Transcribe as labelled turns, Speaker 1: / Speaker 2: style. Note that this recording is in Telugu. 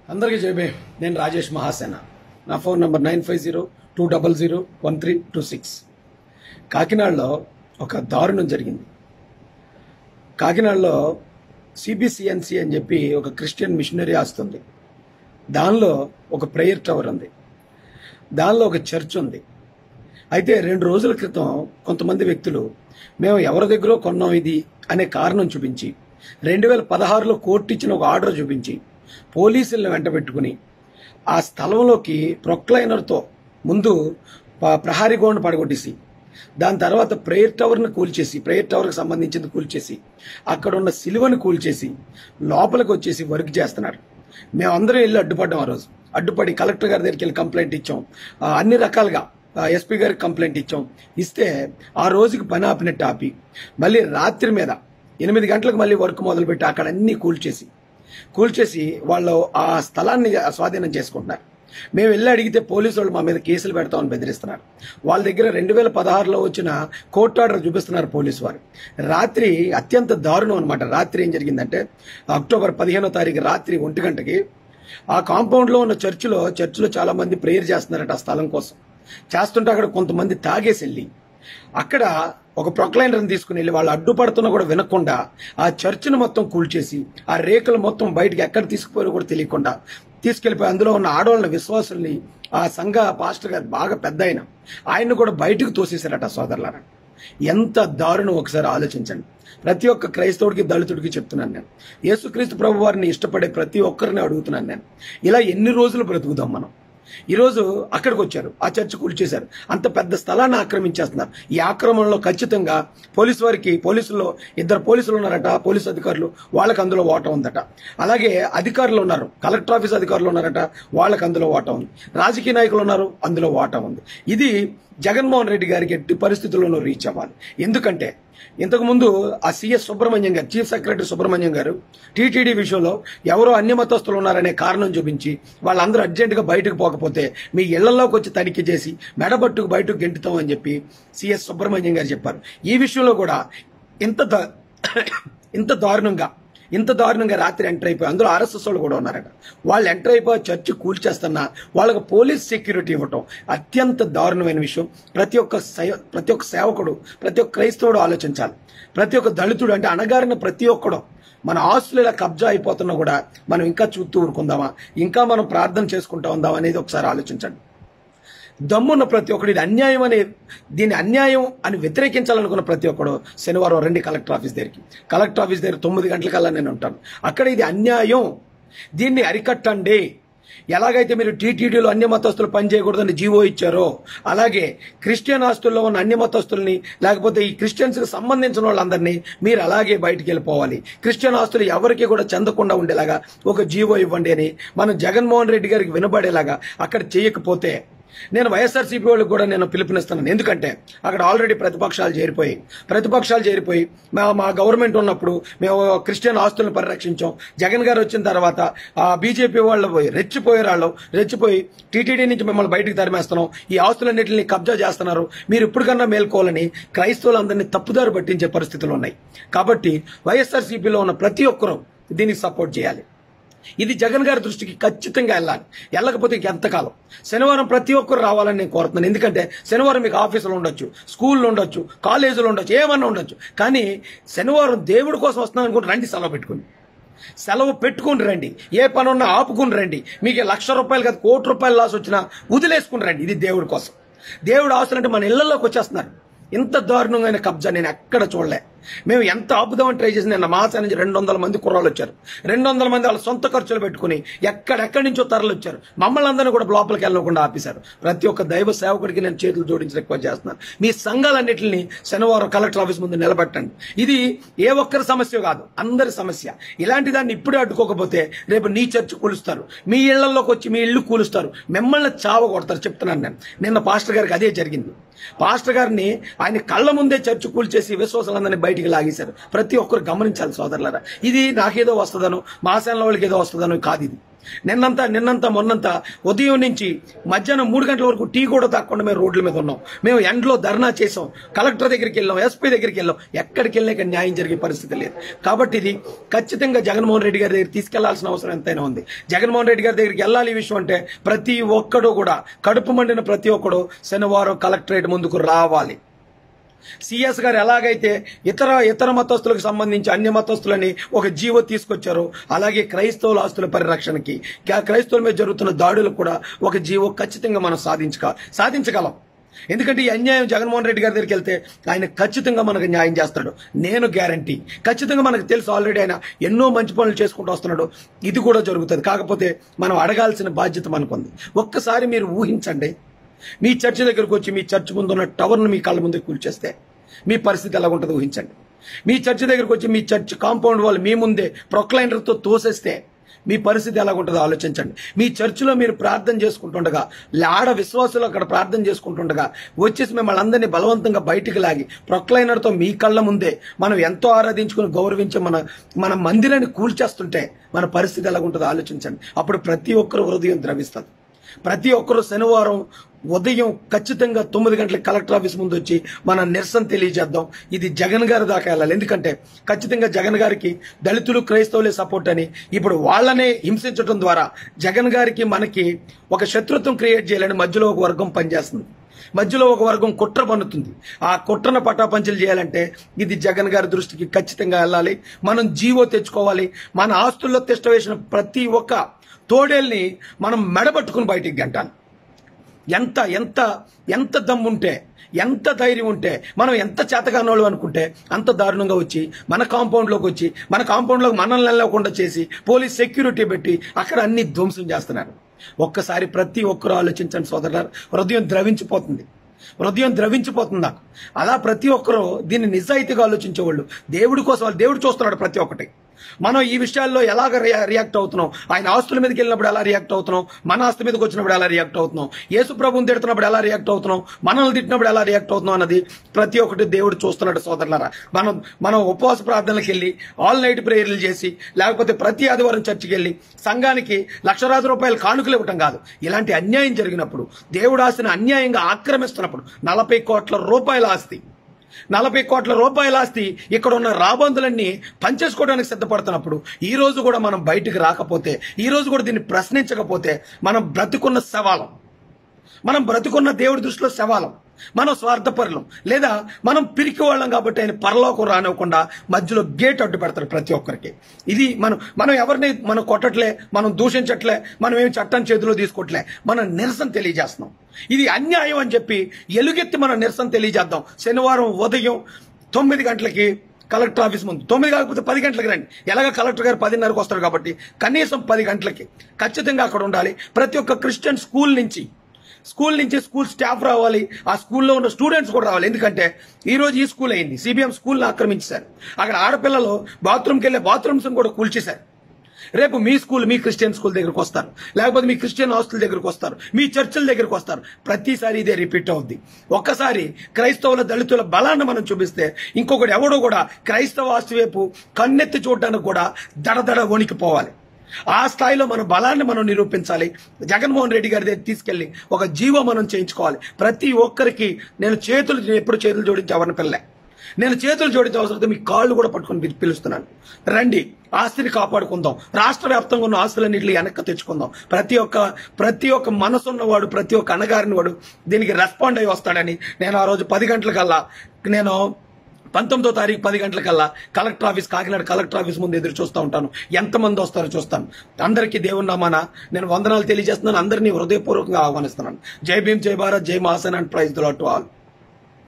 Speaker 1: అందరికీ జైబే. నేను రాజేష్ మహాసేన. నా ఫోన్ నంబర్ 9502001326. కాకినాడలో ఒక దారుణం జరిగింది. కాకినాడలో సిబిసిఎన్సి అని చెప్పి ఒక క్రిస్టియన్ మిషనరీ వస్తుంది. దానిలో ఒక ప్రేయర్ టవర్ ఉంది, దానిలో ఒక చర్చ్ ఉంది. అయితే 2 రోజుల క్రితం కొంతమంది వ్యక్తులు మేము ఎవరి దగ్గర కొన్నాం ఇది అనే కారణం చూపించి 2016లో కోర్టు ఇచ్చిన ఒక ఆర్డర్ చూపించి పోలీసులను వెంట పెట్టుకుని ఆ స్థలంలోకి ప్రొక్లైనర్తో ముందు ప్రహారీ గోడను పడగొట్టేసి దాని తర్వాత ప్రేయర్ టవర్ని కూల్చేసి, ప్రేయర్ టవర్కి సంబంధించింది కూల్చేసి, అక్కడ ఉన్న సిలువను కూల్చేసి లోపలికి వచ్చేసి వర్క్ చేస్తున్నారు. మేమందరం వెళ్ళి అడ్డుపడ్డాం. ఆ రోజు అడ్డుపడి కలెక్టర్ గారి దగ్గరికి వెళ్ళి కంప్లైంట్ ఇచ్చాం. అన్ని రకాలుగా ఎస్పీ గారికి కంప్లైంట్ ఇచ్చాం. ఇస్తే ఆ రోజుకి పని ఆపినట్టు ఆపి మళ్ళీ రాత్రి మీద 8 గంటలకు మళ్ళీ వర్క్ మొదలుపెట్టి అక్కడ అన్ని కూల్చేసి వాళ్ళు ఆ స్థలాన్ని స్వాధీనం చేసుకుంటున్నారు. మేము వెళ్ళి అడిగితే పోలీసు వాళ్ళు మా మీద కేసులు పెడతామని బెదిరిస్తున్నారు. వాళ్ళ దగ్గర 2016లో వచ్చిన కోర్టు ఆర్డర్ చూపిస్తున్నారు పోలీసు వారు. రాత్రి అత్యంత దారుణం అనమాట. రాత్రి ఏం జరిగిందంటే అక్టోబర్ 15వ తారీఖు రాత్రి 1 గంటకి ఆ కాంపౌండ్లో ఉన్న చర్చిలో చాలా మంది ప్రేయర్ చేస్తున్నారట ఆ స్థలం కోసం. చేస్తుంటే అక్కడ కొంతమంది తాగేసి వెళ్ళి అక్కడ ఒక ప్రొక్లైనర్ని తీసుకుని వెళ్ళి వాళ్ళు అడ్డుపడుతున్నా కూడా వినకుండా ఆ చర్చిని మొత్తం కూల్చేసి ఆ రేకులు మొత్తం బయటకు ఎక్కడ తీసుకుపోయారో కూడా తెలియకుండా తీసుకెళ్లిపోయి అందులో ఉన్న ఆడవాళ్ళ విశ్వాసుల్ని, ఆ సంఘ పాస్టర్ గారు బాగా పెద్ద ఆయన్ని కూడా బయటకు తోసేశారట. సోదరులారా, ఎంత దారుణం ఒకసారి ఆలోచించండి. ప్రతి ఒక్క క్రైస్తవుడికి దళితుడికి చెప్తున్నాను నేను. యేసుక్రీస్తు ప్రభు వారిని ఇష్టపడే ప్రతి ఒక్కరిని అడుగుతున్నాను నేను. ఇలా ఎన్ని రోజులు బ్రతుకుదాం మనం? ఈరోజు అక్కడికి వచ్చారు, ఆ చర్చ్ కూల్చేశారు, అంత పెద్ద స్థలాన్ని ఆక్రమించేస్తున్నారు. ఈ ఆక్రమణలో ఖచ్చితంగా పోలీసుల్లో 2 పోలీసులు ఉన్నారట, పోలీసు అధికారులు, వాళ్ళకి అందులో ఓటం ఉందట. అలాగే అధికారులు ఉన్నారు, కలెక్టర్ ఆఫీస్ అధికారులు ఉన్నారట, వాళ్ళకి అందులో ఓటం ఉంది. రాజకీయ నాయకులు ఉన్నారు, అందులో ఓటం ఉంది. ఇది జగన్మోహన్ రెడ్డి గారికి ఎట్టి పరిస్థితుల్లోనూ రీచ్ అవ్వాలి. ఎందుకంటే ఇంతకుముందు ఆ సిఎస్ సుబ్రహ్మణ్యం గారు, చీఫ్ సెక్రటరీ సుబ్రహ్మణ్యం గారు టీటీడీ విషయంలో ఎవరో అన్యమతస్తులు ఉన్నారనే కారణం చూపించి వాళ్ళందరూ అర్జెంటుగా బయటకు పోకపోతే మీ ఇళ్లలోకి వచ్చి తనిఖీ చేసి మెడబట్టుకు బయటకు గెంటుతామని చెప్పి సిఎస్ సుబ్రహ్మణ్యం గారు చెప్పారు. ఈ విషయంలో కూడా ఇంత దారుణంగా రాత్రి ఎంటర్ అయిపోయి అందులో ఆర్ఎస్ఎస్ వాళ్ళు కూడా ఉన్నారట. వాళ్ళు ఎంటర్ అయిపోయి చర్చి కూల్చేస్తున్నా వాళ్ళకు పోలీస్ సెక్యూరిటీ ఇవ్వటం అత్యంత దారుణమైన విషయం. ప్రతి ఒక్క సేవకుడు, ప్రతి ఒక్క క్రైస్తవుడు ఆలోచించాలి. ప్రతి ఒక్క దళితుడు అంటే అణగారిన ప్రతి ఒక్కడు మన ఆస్తులు ఇలా కబ్జా అయిపోతున్నా కూడా మనం ఇంకా చూస్తూ ఊరుకుందామా, ఇంకా మనం ప్రార్థన చేసుకుంటా ఉందామా అనేది ఒకసారి ఆలోచించండి. దమ్మున్న ప్రతి ఒక్కడు దీన్ని అన్యాయం అని వ్యతిరేకించాలనుకున్న ప్రతి ఒక్కడు శనివారం రండి కలెక్టర్ ఆఫీస్ దగ్గర 9 గంటలకల్లా నేను ఉంటాను. అక్కడ ఇది అన్యాయం, దీన్ని అరికట్టండి. ఎలాగైతే మీరు టీటీడీలో అన్య మతస్థులు పనిచేయకూడదని జీవో ఇచ్చారో అలాగే క్రిస్టియన్ ఆస్తుల్లో ఉన్న అన్య మతస్థుల్ని లేకపోతే ఈ క్రిస్టియన్స్కి సంబంధించిన వాళ్ళందరినీ మీరు అలాగే బయటికి వెళ్ళిపోవాలి. క్రిస్టియన్ ఆస్తులు ఎవరికి కూడా చెందకుండా ఉండేలాగా ఒక జీవో ఇవ్వండి అని మనం జగన్మోహన్ రెడ్డి గారికి వినబడేలాగా అక్కడ చేయకపోతే నేను వైఎస్ఆర్సీపీ వాళ్ళకి కూడా నేను పిలుపునిస్తున్నాను. ఎందుకంటే అక్కడ ఆల్రెడీ ప్రతిపక్షాలు చేరిపోయి మా గవర్నమెంట్ ఉన్నప్పుడు మేము క్రిస్టియన్ ఆస్తులను పరిరక్షించాం. జగన్ గారు వచ్చిన తర్వాత బీజేపీ వాళ్ళు రెచ్చిపోయి టీటీడీ నుంచి మిమ్మల్ని బయటకు తరిమేస్తున్నాం, ఈ ఆస్తులన్నింటినీ కబ్జా చేస్తున్నారు, మీరు ఇప్పటికన్నా మేల్కోవాలని క్రైస్తవులందరినీ తప్పుదారి పట్టించే పరిస్థితులు ఉన్నాయి. కాబట్టి వైఎస్ఆర్సీపీలో ఉన్న ప్రతి ఒక్కరూ దీనికి సపోర్ట్ చేయాలి. ఇది జగన్ గారి దృష్టికి ఖచ్చితంగా వెళ్ళాలి. వెళ్ళకపోతే ఎంతకాలం? శనివారం ప్రతి ఒక్కరు రావాలని నేను కోరుతున్నాను. ఎందుకంటే శనివారం మీకు ఆఫీసులు ఉండొచ్చు, స్కూళ్ళు ఉండొచ్చు, కాలేజీలు ఉండొచ్చు, ఏమన్నా ఉండొచ్చు. కానీ శనివారం దేవుడి కోసం వస్తున్నాం అనుకుంటే రండి, సెలవు పెట్టుకుని రండి. ఏ పని ఉన్నా ఆపుకుని రండి. మీకు ₹1,00,000 కాదు ₹1,00,00,000 లాస్ వచ్చినా వదిలేసుకుని రండి. ఇది దేవుడి కోసం. దేవుడు ఆస్తులంటే మన ఇళ్లలోకి వచ్చేస్తున్నారు. ఇంత దారుణమైన కబ్జా నేను ఎక్కడ చూడలే. మేము ఎంత ఆపుదామని ట్రై చేసి నిన్న మాసా నుంచి 200 మంది కుర్రాళ్ళు వచ్చారు. 200 మంది వాళ్ళ సొంత ఖర్చులు పెట్టుకుని ఎక్కడెక్కడి నుంచో తరలి వచ్చారు. మమ్మల్ని అందరినీ కూడా లోపలికి వెళ్ళకుండా ఆపేశారు. ప్రతి ఒక్క దైవ సేవకుడికి నేను చేతులు జోడించి రిక్వెస్ట్ చేస్తున్నాను, మీ సంఘాలన్నింటినీ శనివారం కలెక్టర్ ఆఫీస్ ముందు నిలబెట్టండి. ఇది ఏ ఒక్కరి సమస్య కాదు, అందరి సమస్య. ఇలాంటి దాన్ని ఇప్పుడే అడ్డుకోకపోతే రేపు నీ చర్చ్ కూలుస్తారు, మీ ఇళ్లలోకి వచ్చి మీ ఇల్లు కూలుస్తారు, మిమ్మల్ని చావ కొడతారు. చెప్తున్నాను నేను. నిన్న పాస్టర్ గారికి అదే జరిగింది. పాస్టర్ గారిని ఆయన కళ్ళ ముందే చర్చ్ కూల్చేసి విశ్వాసాలందరినీ బయటికి లాగేశారు. ప్రతి ఒక్కరు గమనించాలి సోదరులారా. ఇది నాకేదో వస్తుందనో మా సేనల వాళ్ళకి ఏదో వస్తుందనో కాదు. ఇది నిన్నంతా మొన్నంతా ఉదయం నుంచి మధ్యాహ్నం 3 గంటల వరకు టీ కూడా తాకుండా మేము రోడ్ల మీద ఉన్నాం. మేము ఎండలో ధర్నా చేసాం, కలెక్టర్ దగ్గరికి వెళ్ళాం, ఎస్పీ దగ్గరికి వెళ్ళాం. ఎక్కడికి వెళ్ళాక న్యాయం జరిగే పరిస్థితి లేదు. కాబట్టి ఇది ఖచ్చితంగా జగన్మోహన్ రెడ్డి గారి దగ్గర తీసుకెళ్లాల్సిన అవసరం ఎంతైనా ఉంది. జగన్మోహన్ రెడ్డి గారి దగ్గరికి వెళ్ళాలి. ఈ విషయం అంటే ప్రతి ఒక్కడు కూడా కడుపు మండిన ప్రతి ఒక్కడు శనివారం కలెక్టరేట్ ముందుకు రావాలి. సిఎస్ గారు ఎలాగైతే ఇతర మతస్థులకు సంబంధించి అన్య మతస్థులని ఒక జీవో తీసుకొచ్చారో, అలాగే క్రైస్తవుల ఆస్తుల పరిరక్షణకి, క్రైస్తవుల మీద జరుగుతున్న దాడులకు కూడా ఒక జీవో ఖచ్చితంగా మనం సాధించగలం. ఎందుకంటే ఈ అన్యాయం జగన్మోహన్ రెడ్డి గారి దగ్గరికి వెళ్తే ఆయన ఖచ్చితంగా మనకు న్యాయం చేస్తాడు. నేను గ్యారంటీ. ఖచ్చితంగా మనకు తెలుసు, ఆల్రెడీ ఆయన ఎన్నో మంచి పనులు చేసుకుంటూ వస్తున్నాడు. ఇది కూడా జరుగుతుంది. కాకపోతే మనం అడగాల్సిన బాధ్యత మనకుంది. ఒక్కసారి మీరు ఊహించండి, మీ చర్చి దగ్గరకు వచ్చి మీ చర్చి ముందు ఉన్న టవర్ను మీ కళ్ళ ముందు కూల్చేస్తే మీ పరిస్థితి ఎలా ఉంటుందో ఊహించండి. మీ చర్చి దగ్గరకు వచ్చి మీ చర్చ్ కాంపౌండ్ వాళ్ళు మీ ముందే ప్రొక్లైనర్తో తోసేస్తే మీ పరిస్థితి ఎలా ఉంటుందో ఆలోచించండి. మీ చర్చిలో మీరు ప్రార్థన చేసుకుంటుండగా, ఆడ విశ్వాసులు అక్కడ ప్రార్థన చేసుకుంటుండగా వచ్చేసి మిమ్మల్ని అందరినీ బలవంతంగా బయటికి లాగి ప్రొక్లైనర్తో మీ కళ్ళ ముందే మనం ఎంతో ఆరాధించుకుని గౌరవించి మన మందిరాన్ని కూల్చేస్తుంటే మన పరిస్థితి ఎలా ఉంటుందో ఆలోచించండి. అప్పుడు ప్రతి ఒక్కరు హృదయం ద్రవిస్తుంది. ప్రతి ఒక్కరు శనివారం ఉదయం ఖచ్చితంగా 9 గంటలకు కలెక్టర్ ఆఫీస్ ముందు వచ్చి మన నిరసన తెలియజేద్దాం. ఇది జగన్ గారి దాకా వెళ్ళాలి. ఎందుకంటే ఖచ్చితంగా జగన్ గారికి దళితులు క్రైస్తవులే సపోర్ట్ అని ఇప్పుడు వాళ్ళనే హింసించడం ద్వారా జగన్ గారికి మనకి ఒక శత్రుత్వం క్రియేట్ చేయాలని మధ్యలో ఒక వర్గం పనిచేస్తుంది. మధ్యలో ఒక వర్గం కుట్ర పన్నుతుంది. ఆ కుట్రను పటాపంచలు చేయాలంటే ఇది జగన్ గారి దృష్టికి ఖచ్చితంగా వెళ్ళాలి. మనం జీవో తెచ్చుకోవాలి. మన ఆస్తుల్లో తిష్ట వేసిన ప్రతి ఒక్క తోడేల్ని మనం మెడబట్టుకుని బయటికి గంటాలి. ఎంత ఎంత ఎంత దమ్ముంటే, ఎంత ధైర్యం ఉంటే, మనం ఎంత చేతగానోళ్ళు అనుకుంటే అంత దారుణంగా వచ్చి మన కాంపౌండ్లోకి వచ్చి మన కాంపౌండ్లోకి మనల్ని వెళ్ళకుండా చేసి పోలీస్ సెక్యూరిటీ పెట్టి అక్కడ అన్ని ధ్వంసం చేస్తున్నారు. ఒక్కసారి ప్రతి ఒక్కరు ఆలోచించండి సోదరులారా. హృదయం ద్రవించిపోతుంది నాకు. అలా ప్రతి ఒక్కరు దీన్ని నిజాయితీగా ఆలోచించేవాళ్ళు, దేవుడి కోసం దేవుడు చూస్తున్నాడు ప్రతి ఒక్కటి. మనం ఈ విషయాల్లో ఎలాగ రియాక్ట్ అవుతున్నాం, ఆయన ఆస్తుల మీదకి వెళ్ళినప్పుడు ఎలా రియాక్ట్ అవుతున్నాం, మన ఆస్తి మీదకి వచ్చినప్పుడు ఎలా రియాక్ట్ అవుతున్నాం, యేసు ప్రభువుని తిడుతున్నప్పుడు ఎలా రియాక్ట్ అవుతున్నాం, మనల్ని తిట్టినప్పుడు ఎలా రియాక్ట్ అవుతున్నాం అన్నది ప్రతి ఒక్కటి దేవుడు చూస్తున్నాడు సోదరులారా. మనం ఉపవాస ప్రార్థనలకు వెళ్ళి ఆల్ నైట్ ప్రేయర్లు చేసి, లేకపోతే ప్రతి ఆదివారం చర్చికి వెళ్ళి సంఘానికి లక్షలాది రూపాయలు కానుకలు ఇవ్వటం కాదు. ఇలాంటి అన్యాయం జరిగినప్పుడు, దేవుడు ఆస్తిని అన్యాయంగా ఆక్రమిస్తున్నప్పుడు, 40 కోట్ల రూపాయల ఆస్తి, 40 కోట్ల రూపాయల ఆస్తి ఇక్కడ ఉన్న రాబందులన్నీ పనిచేసుకోవడానికి సిద్ధపడుతున్నప్పుడు ఈ రోజు కూడా మనం బయటికి రాకపోతే, ఈ రోజు కూడా దీన్ని ప్రశ్నించకపోతే మనం బ్రతుకున్న శవాలం. మనం బ్రతుకున్న దేవుడి దృష్టిలో శవాలం. మనం స్వార్థపరులం, లేదా మనం పిరికి వాళ్ళం కాబట్టి ఆయన పరలోకం రానివ్వకుండా మధ్యలో గేట్ అడ్డు పెడతారు ప్రతి ఒక్కరికి. ఇది మనం ఎవరిని మనం కొట్టట్లే, మనం దూషించట్లే, మనం ఏమి చట్టం చేతిలో తీసుకోవట్లే, మనం నిరసన తెలియజేస్తున్నాం. ఇది అన్యాయం అని చెప్పి ఎలుగెత్తి మనం నిరసన తెలియజేద్దాం. శనివారం ఉదయం 9 గంటలకి కలెక్టర్ ఆఫీస్ ముందు, 9 కాకపోతే 10 గంటలకు రండి. ఎలాగ కలెక్టర్ గారు 10:30కు వస్తారు కాబట్టి కనీసం 10 గంటలకి ఖచ్చితంగా అక్కడ ఉండాలి. ప్రతి ఒక్క క్రిస్టియన్ స్కూల్ నుంచి స్కూల్ స్టాఫ్ రావాలి, ఆ స్కూల్లో ఉన్న స్టూడెంట్స్ కూడా రావాలి. ఎందుకంటే ఈ రోజు ఈ స్కూల్ అయింది, సిబిఎం స్కూల్ని ఆక్రమించారు. అక్కడ ఆడపిల్లలు బాత్రూమ్కి వెళ్ళే బాత్రూమ్స్ కూడా కూల్చేశారు. రేపు మీ క్రిస్టియన్ స్కూల్ దగ్గరకు వస్తారు, లేకపోతే మీ క్రిస్టియన్ హాస్టల్ దగ్గరకు వస్తారు, మీ చర్చిల దగ్గరకు వస్తారు. ప్రతిసారి ఇదే రిపీట్ అవుద్ది. ఒక్కసారి క్రైస్తవుల దళితుల బలాన్ని మనం చూపిస్తే ఇంకొకటి ఎవడో కూడా క్రైస్తవ ఆస్తి వైపు కన్నెత్తి చూడడానికి కూడా దడదడ వణికిపోవాలి. ఆ స్థాయిలో మన బలాన్ని మనం నిరూపించాలి. జగన్మోహన్ రెడ్డి గారి దగ్గర తీసుకెళ్లి ఒక జీవో మనం చేయించుకోవాలి. ప్రతి ఒక్కరికి నేను ఎప్పుడు చేతులు జోడించి ఎవరిని పిల్లలే, నేను చేతులు జోడించే అవసరం మీ కాళ్ళు కూడా పట్టుకొని పిలుస్తున్నాను. రండి, ఆస్తిని కాపాడుకుందాం. రాష్ట్ర వ్యాప్తంగా ఉన్న ఆస్తులన్నింటినీ వెనక్కి తెచ్చుకుందాం. ప్రతి ఒక్క మనసున్నవాడు, ప్రతి ఒక్క అణగారిన వాడు దీనికి రెస్పాండ్ అయ్యి వస్తాడని నేను ఆ రోజు 10 గంటలకల్లా, నేను 19వ తారీఖు 10 గంటలకల్లా కాకినాడ కలెక్టర్ ఆఫీస్ ముందు ఎదురు చూస్తూ ఉంటాను. ఎంతమంది వస్తారో చూస్తాను. అందరికీ దేవుని నామాన నేను వందనాలు తెలియజేస్తున్నాను. అందరినీ హృదయపూర్వకంగా ఆహ్వానిస్తున్నాను. జై భీమ్, జై భారత్, జై Mahasena and praise the lord to all.